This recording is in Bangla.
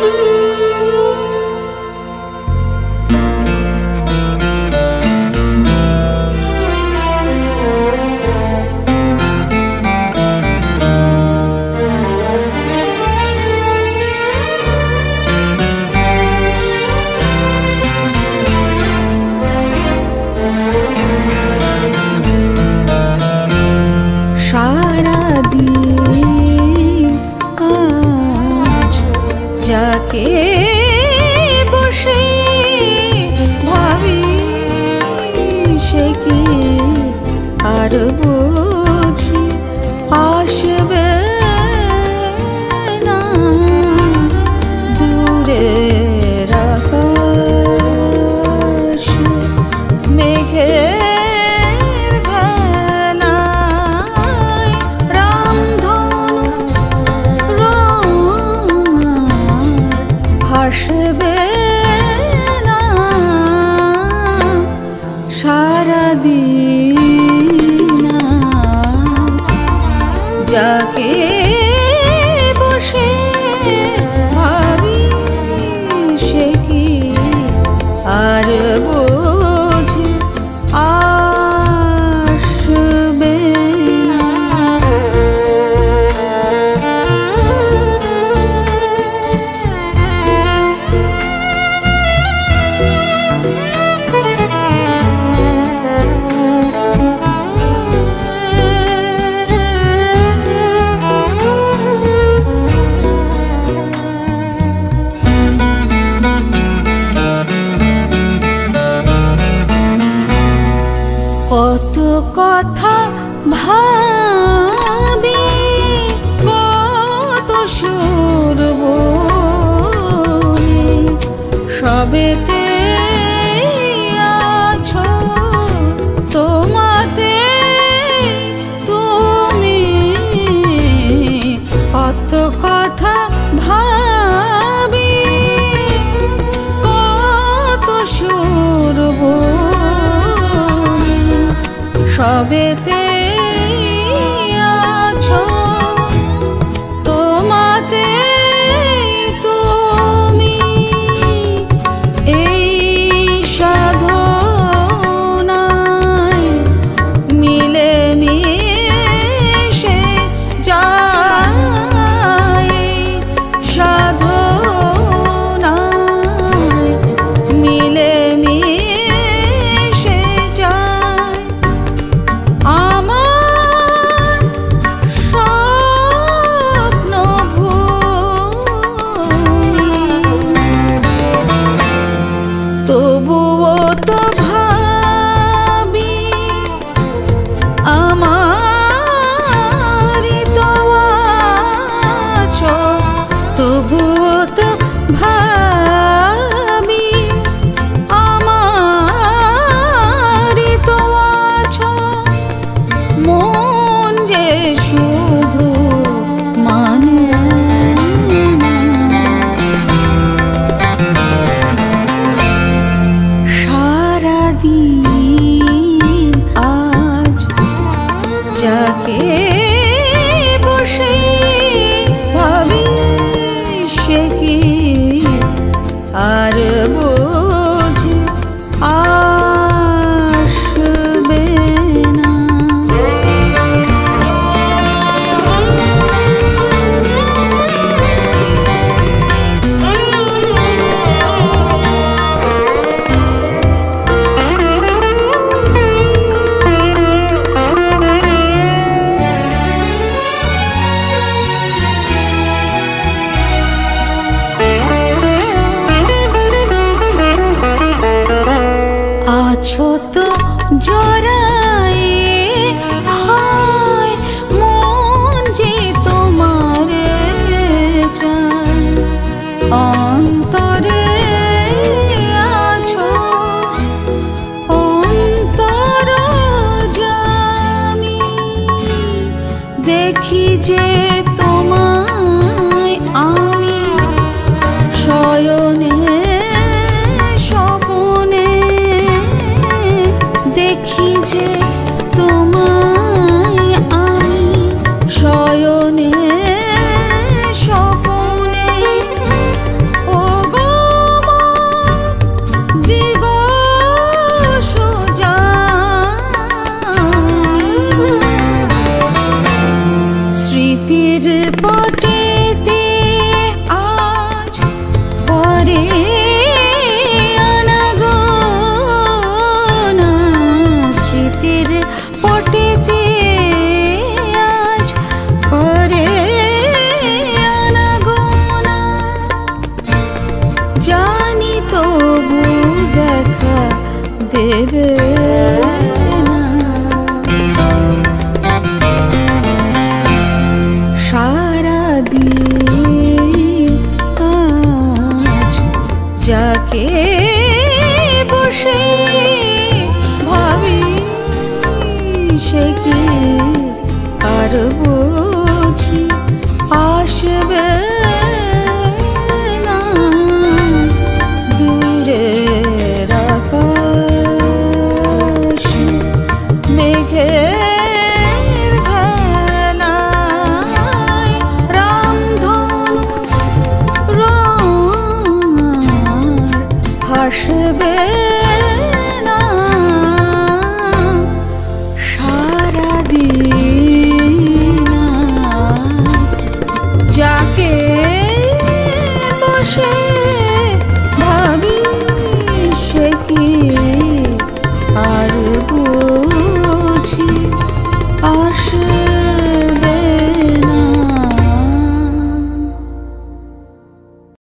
যাকে বসে ভাবি সে কি আর বুঝি আসবে না দূরের আকাশ মেঘের ভেলায় রামধনু ভাসবে না সারাদিন যাকে বসে ভাবি সে কি আর বুঝি আসবে না। কত কথা ভাবি কত সুর বলি সবেতে আছো তোমাতে তুমি কত কথা ভাবি কত সুর সবেতে আছো তোমাতে তুমি এই সাধনায় মিলে মিশে যায় সাধনায় মিলে মিশে যায় আমার স্বপ্ন ভূমি তবুও তো ভাবি আমারই তো আছো তবুও তো ভাবি আমারই তো আছো মন যে শুধু মানে সারাদিন আজ যাকে বসে ভাবি সে কি আর বুঝি আসবে না। আছো তো জড়ায়ে হায় মন যে তোমারে চায় অন্তরে আছো অন্তর জামি দেখি যে তোমায় আমি শয়নে দেখি যে তোমায় আমি শয়নে স্বপ্নে দেবে না। সারাদিন আজ যাকে বসে ভাবি সে কি আর বুঝি আসবে না। দূরের আকাশ মেঘের ভেলায় রামধনু রঙার হাসবে না। সারাদিন যাকে বসে